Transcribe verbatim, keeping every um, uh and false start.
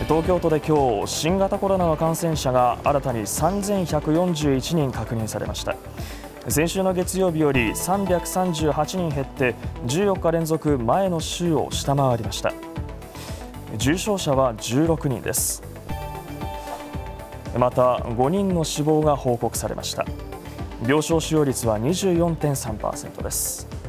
東京都で今日、新型コロナの感染者が新たにさんぜんひゃくよんじゅういちにん確認されました。先週の月曜日よりさんびゃくさんじゅうはちにん減ってじゅうよっか連続前の週を下回りました。重症者はじゅうろくにんです。またごにんの死亡が報告されました。病床使用率は にじゅうよんてんさんパーセント です。